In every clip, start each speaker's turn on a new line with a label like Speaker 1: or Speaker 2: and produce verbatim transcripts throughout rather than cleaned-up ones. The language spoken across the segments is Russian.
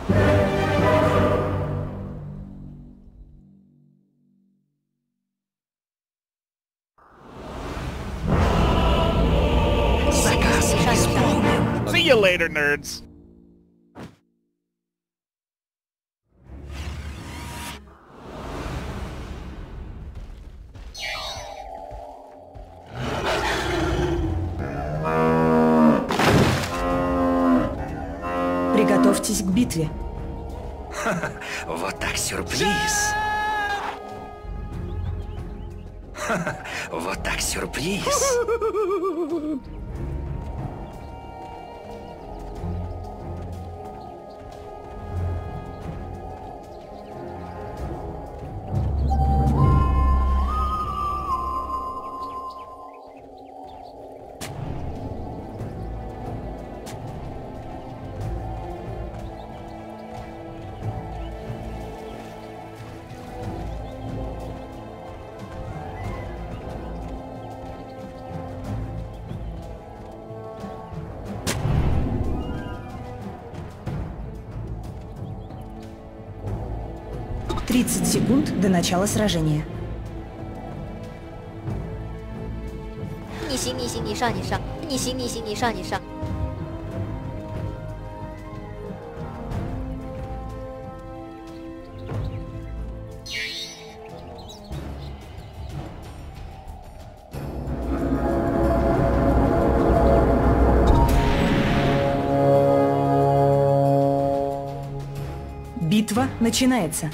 Speaker 1: See you later, nerds.
Speaker 2: Приготовьтесь к битве.
Speaker 3: Вот так сюрприз. Вот так сюрприз.
Speaker 2: тридцать секунд до начала сражения.
Speaker 4: 逆行，逆行，你上，你上，逆行，逆行，你上，你上。
Speaker 2: Битва начинается.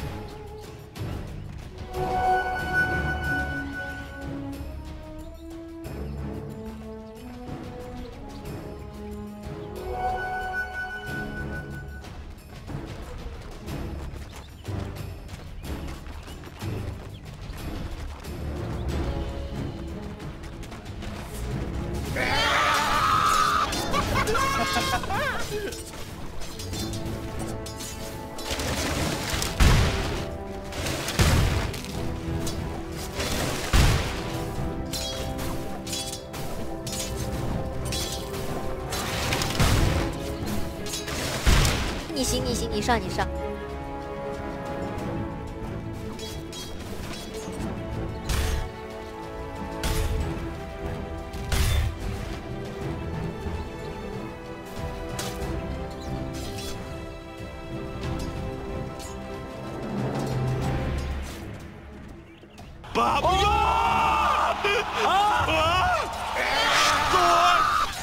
Speaker 4: 逆行，逆行，你上，你上。
Speaker 1: Бабьён! А? Что?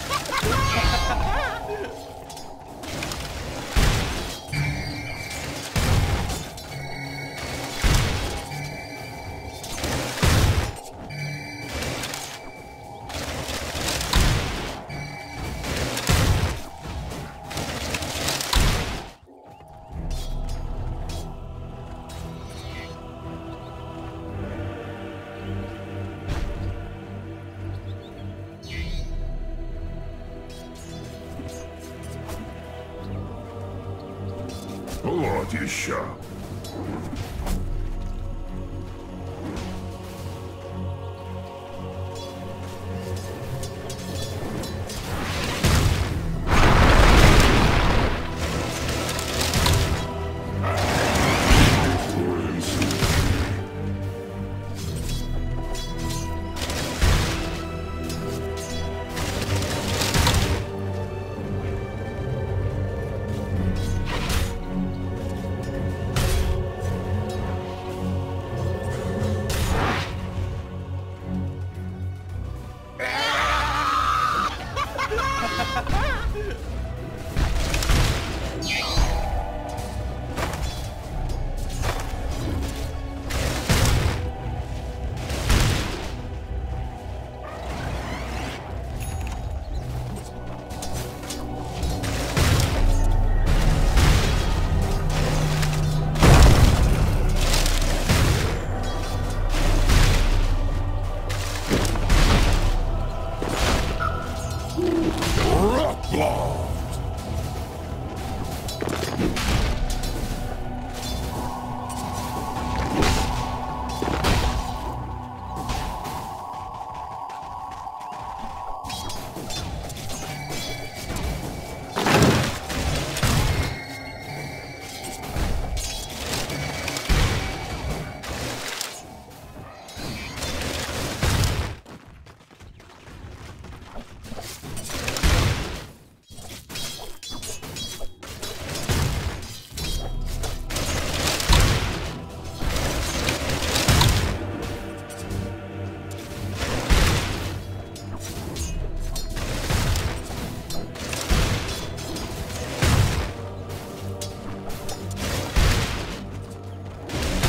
Speaker 5: Вот еще.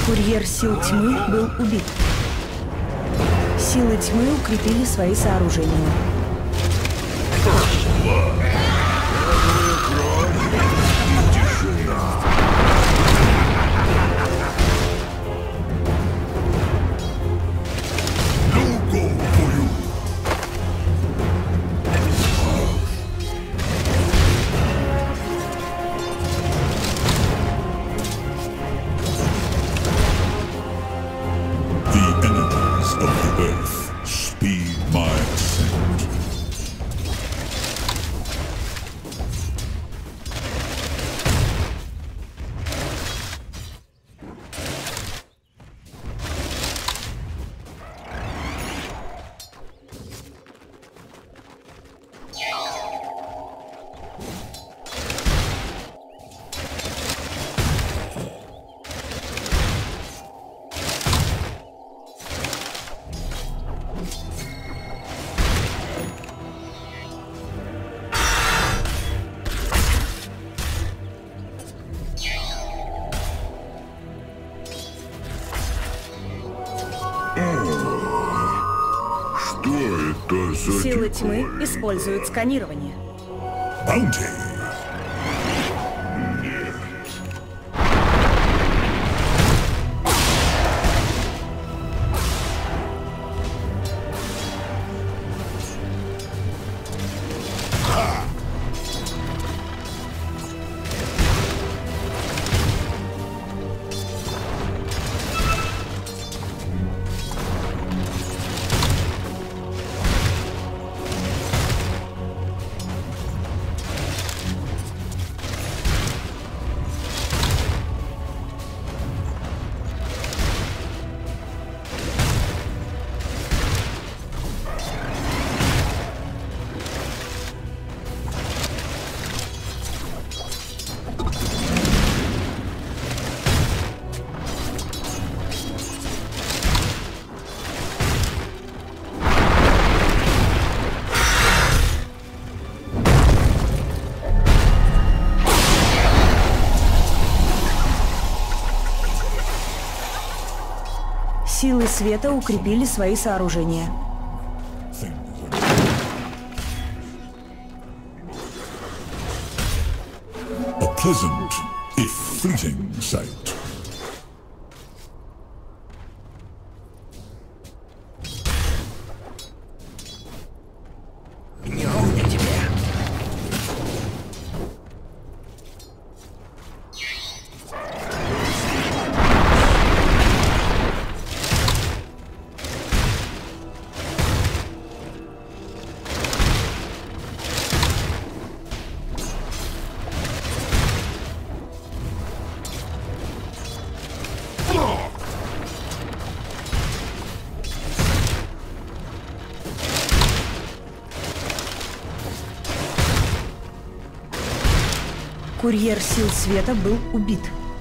Speaker 2: Курьер сил тьмы был убит. Силы тьмы укрепили свои сооружения. Силы тьмы используют сканирование.
Speaker 5: Bounty.
Speaker 2: Силы света укрепили свои сооружения.
Speaker 5: A pleasant, if fleeting, sight.
Speaker 3: Не помню тебя.
Speaker 2: Курьер сил света был убит.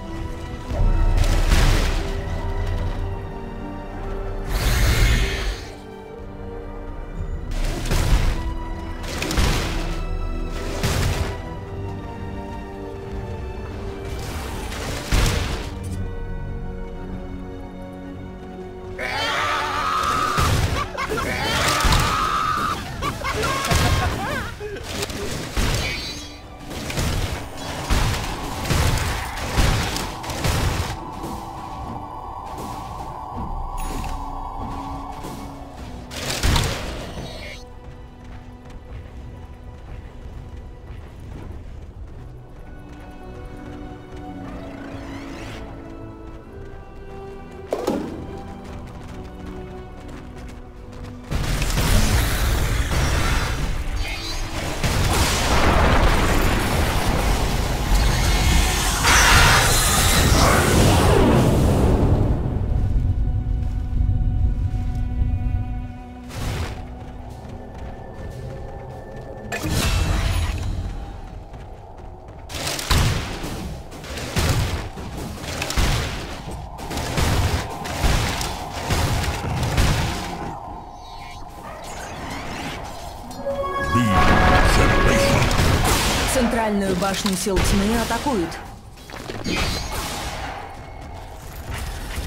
Speaker 2: Центральную башню сил тьмы атакуют.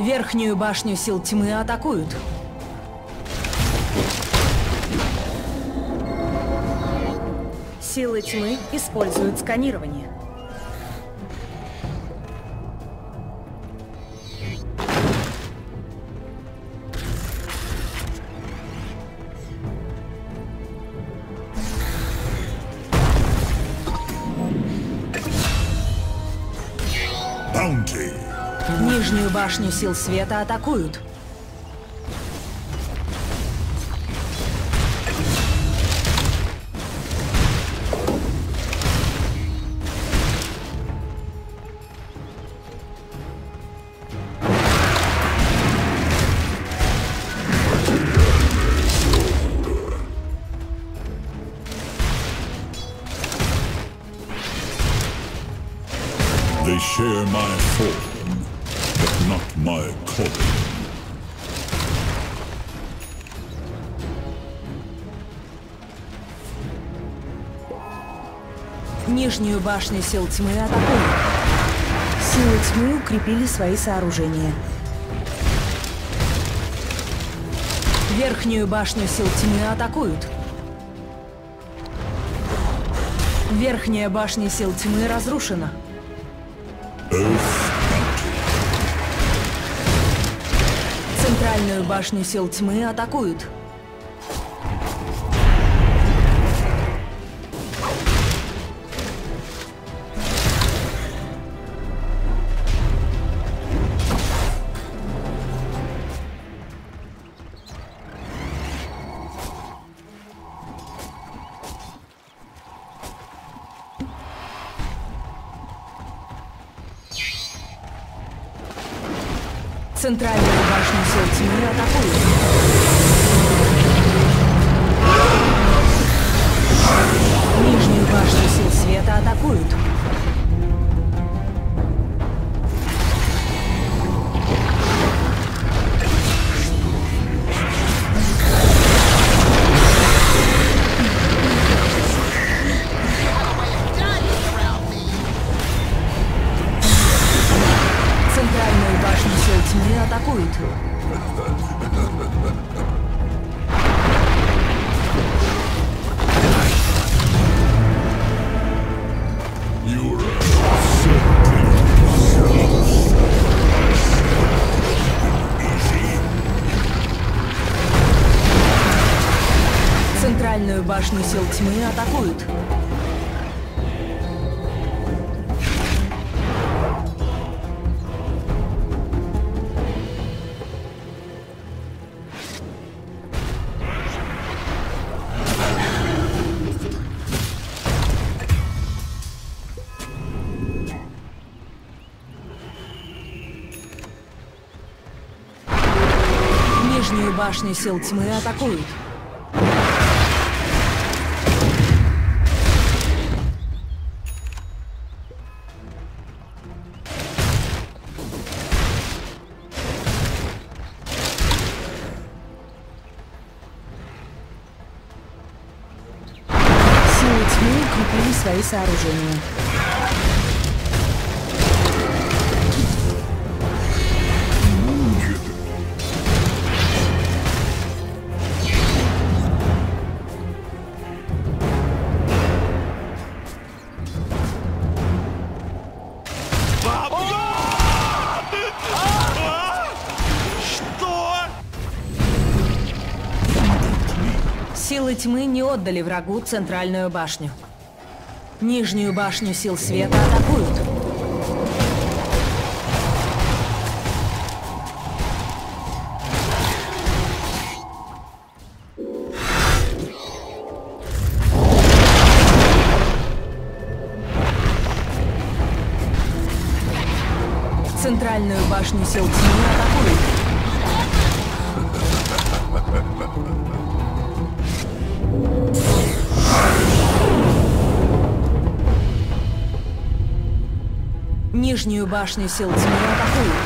Speaker 2: Верхнюю башню сил тьмы атакуют. Силы тьмы используют сканирование.
Speaker 5: Bounty.
Speaker 2: Нижнюю башню сил света атакуют.
Speaker 5: They share my form, but not my calling.
Speaker 2: Нижнюю башню сил тьмы атакуют. Силы тьмы укрепили свои сооружения. Верхнюю башню сил тьмы атакуют. Верхняя башня сил тьмы разрушена. Центральную башню сил тьмы атакуют. Центральную башню сил тьмы атакуют. Нижнюю башню сил света атакуют. Центральную башню сил тьмы атакуют. Центральную башню сил тьмы атакуют. Нижнюю башню сил тьмы атакуют. Силы тьмы укрепили свои сооружения. Силы тьмы не отдали врагу центральную башню. Нижнюю башню сил света атакуют. Центральную башню сил тьмы атакуют. Нижнюю башню сил тьмы атакуют.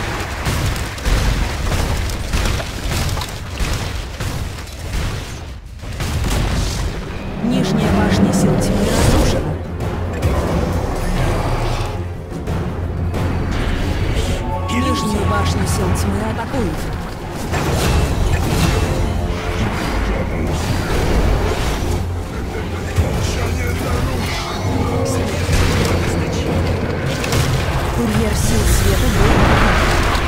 Speaker 2: Нижняя башня сил тьмы разрушена. Нижнюю башню сил сил света был.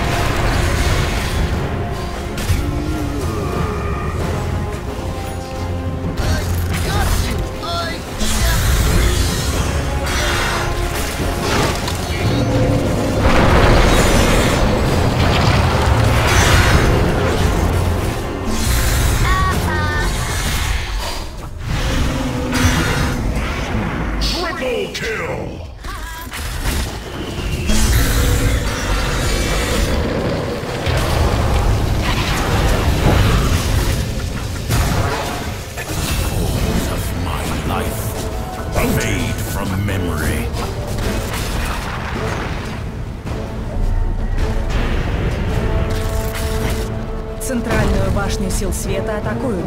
Speaker 2: Центральную башню сил света атакуют.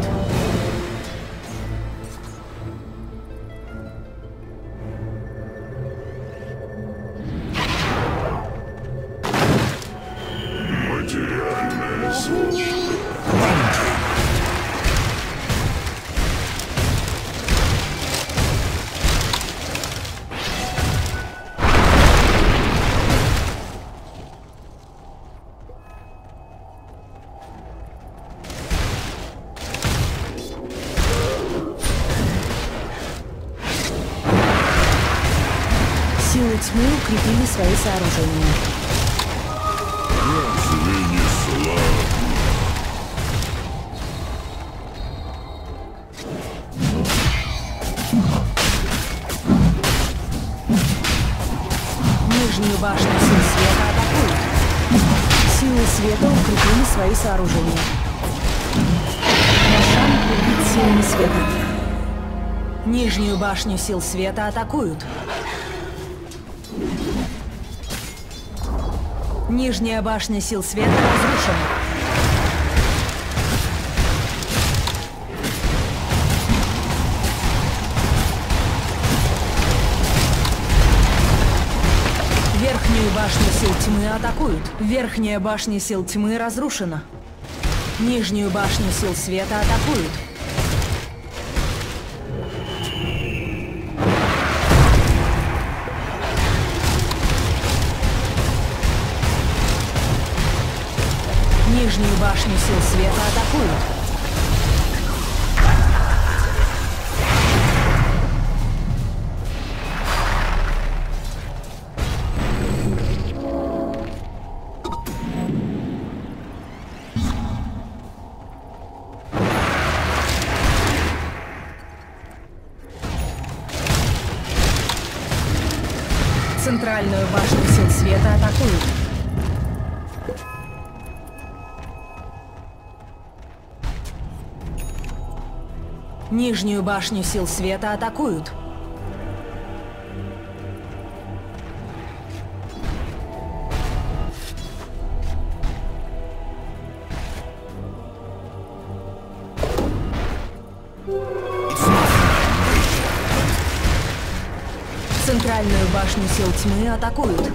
Speaker 2: Силы тьмы укрепили свои сооружения.
Speaker 5: Разве не славно?
Speaker 2: Нижнюю башню сил света атакуют. Силы света укрепили свои сооружения. Машан убит силами света. Нижнюю башню сил света атакуют. Нижняя башня сил света разрушена. Верхнюю башню сил тьмы атакуют. Верхняя башня сил тьмы разрушена. Нижнюю башню сил света атакуют. Нижнюю башню сил света атакуют. Центральную башню сил света атакуют. Нижнюю башню сил света атакуют. Центральную башню сил тьмы атакуют.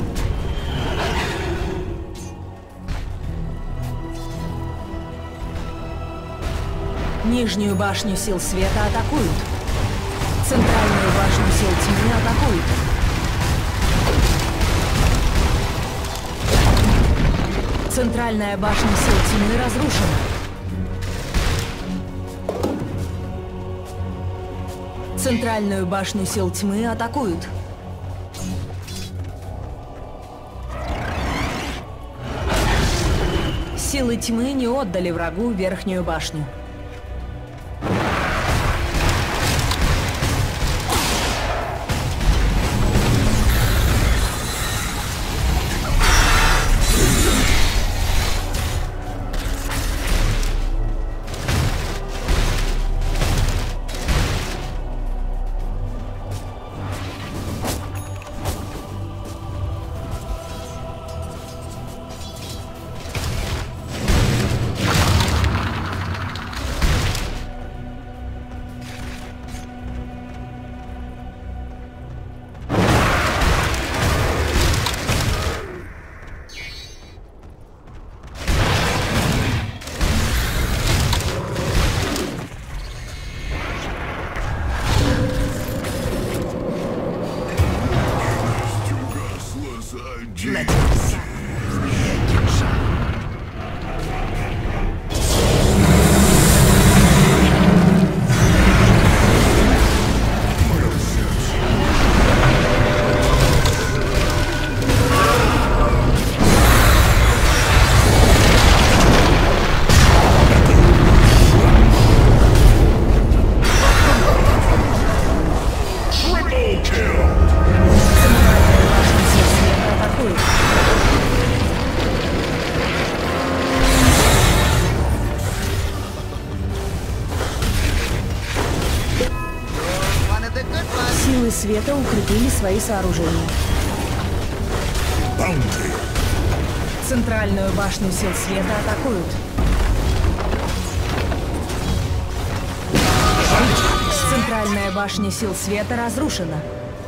Speaker 2: Нижнюю башню сил света атакуют. Центральную башню сил тьмы атакуют. Центральная башня сил тьмы разрушена. Центральную башню сил тьмы атакуют. Силы тьмы не отдали врагу верхнюю башню. Силы света укрепили свои сооружения.
Speaker 5: Boundary.
Speaker 2: Центральную башню сил света атакуют. Центральная башня сил света разрушена.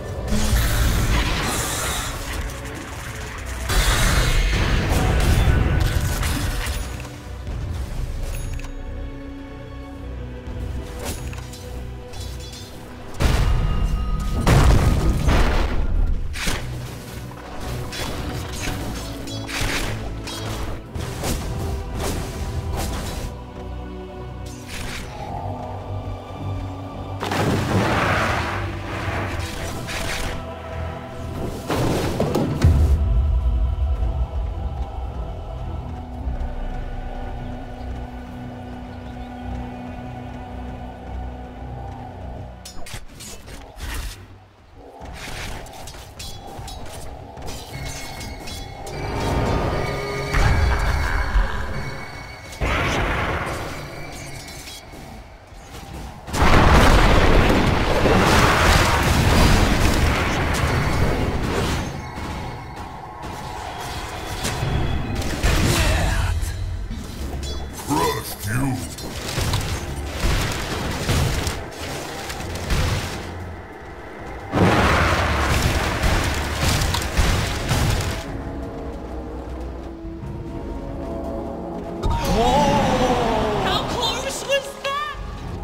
Speaker 5: Trust you.
Speaker 6: How close was that?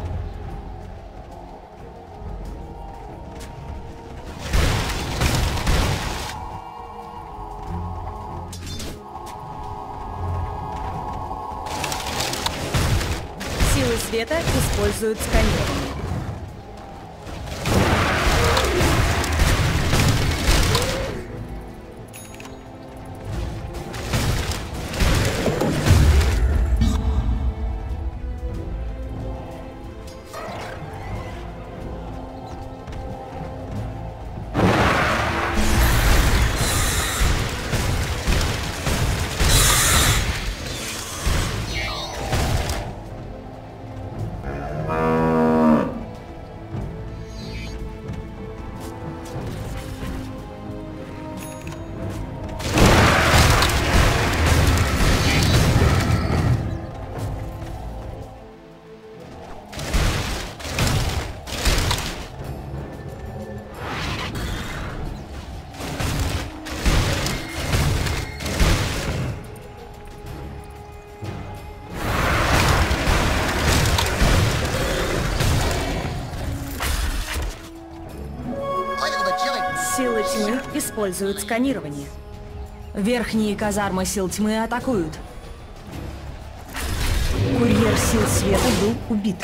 Speaker 2: Силы света используют сканирование. Силы тьмы используют сканирование. Верхние казармы сил тьмы атакуют. Курьер сил света был убит.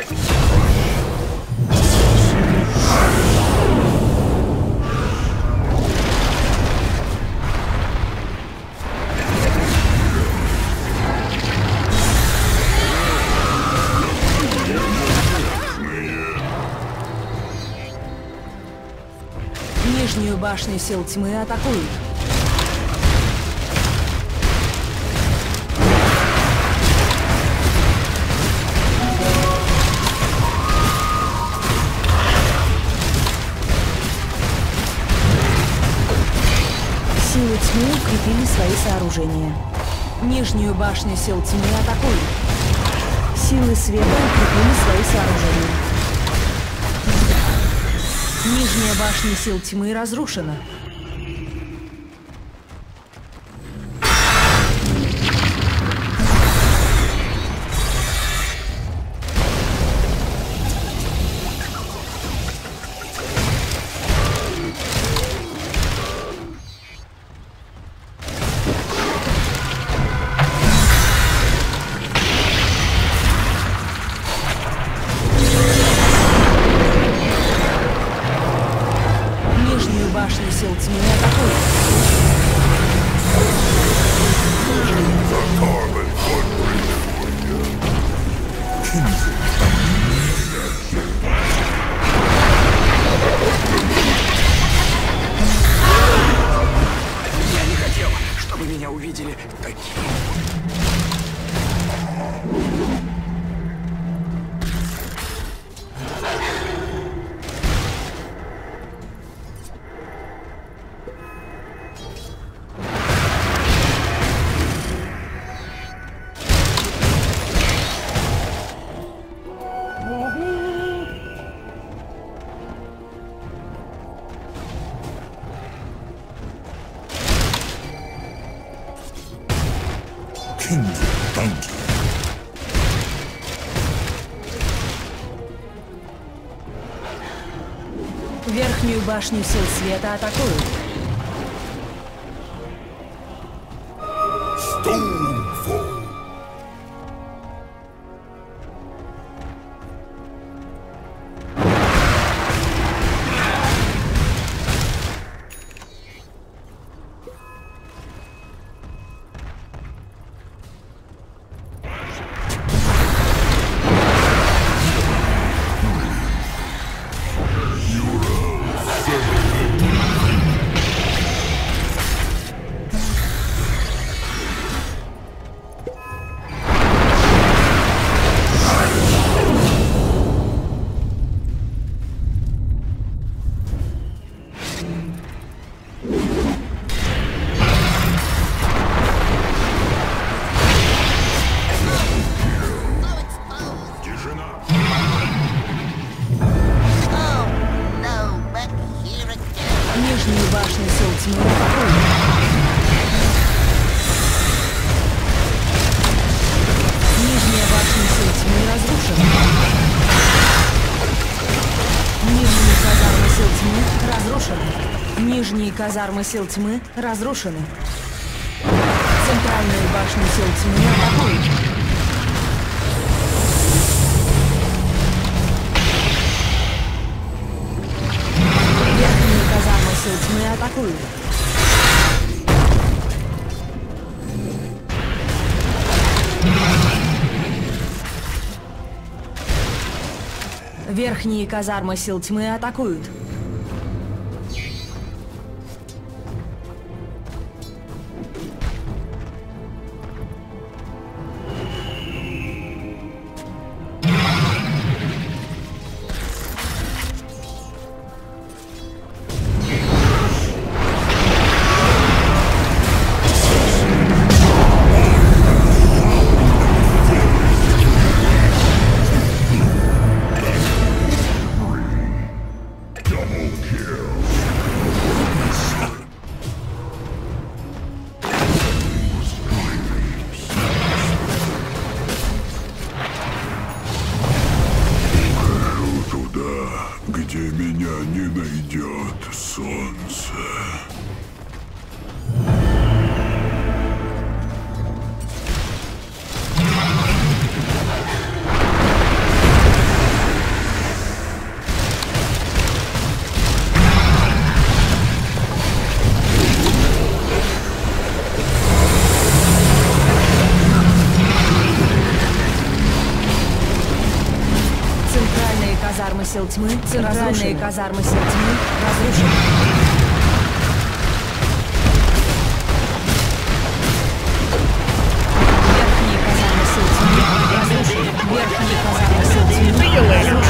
Speaker 2: Нижнюю башню сил тьмы атакуют. Силы тьмы укрепили свои сооружения. Нижнюю башню сил тьмы атакуют. Силы света укрепили свои сооружения. Нижняя башня сил тьмы разрушена. Башня сил
Speaker 5: Kindred bounty.
Speaker 2: Верхнюю башню сил света атакуют.
Speaker 5: Stonefall.
Speaker 2: Нижнюю башню сил тьмы атакуют. Нижняя башня сил тьмы разрушена. Нижние казармы сил тьмы разрушены. Нижние казармы сил тьмы разрушены. Центральную башню сил тьмы атакуют. Верхние казармы сил тьмы атакуют. Верхние казармы сил тьмы атакуют.
Speaker 5: Где меня не найдет солнце.
Speaker 2: Казармы сил тьмы, центральные казармы сил тьмы разрушены. Верхние казармы сил тьмы разрушены. Верхние казармы сил тьмы разрушены.